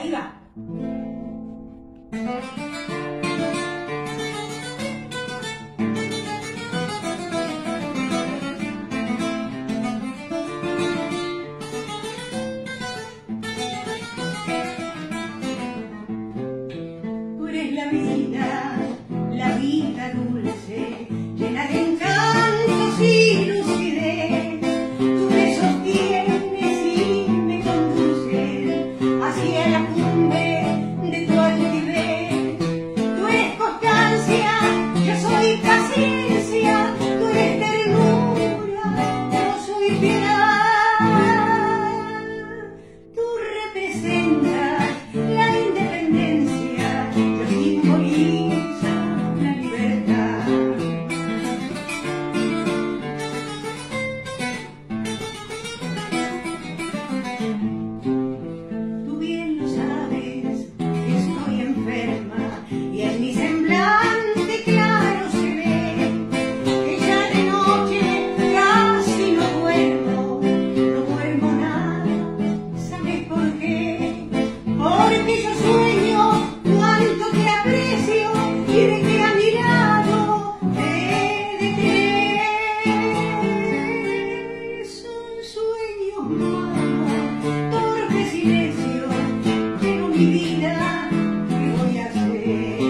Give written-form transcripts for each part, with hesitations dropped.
Ahí va. Tú eres la vida dulce, llena de encantos y lucidez. Tú me sostienes y me conduces hacia la cumbre de tu altivez. Tú eres constancia, yo soy paciencia. Tú eres ternura, yo soy piedad. Tú representas la independencia, yo simbolizo la libertad. Tú bien lo sabes que estoy enferma y en mi semblante claro se ve que ya de noche casi no duermo nada. ¿Sabes por qué? Porque yo sueño cuánto te aprecio y de que a mi lado he de querer. Son sueños, mamá, torpe silencio, pero mi vida, ¿qué voy a hacer?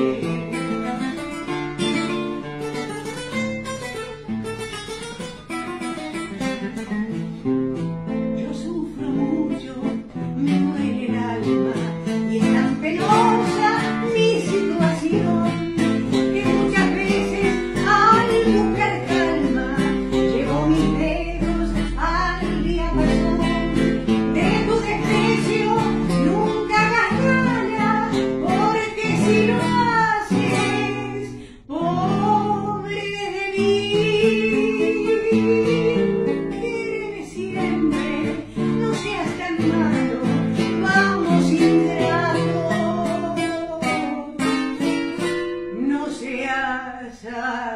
Yo sufro mucho, me duele el alma y es tan penosa mi situación que muchas veces al buscar calma llevo mis dedos al diapasón. De tu desprecio nunca hagas gana, porque si lo haces, pobre de mí. Quiéreme siempre, no seas tan malo, vamos ingrato, no seas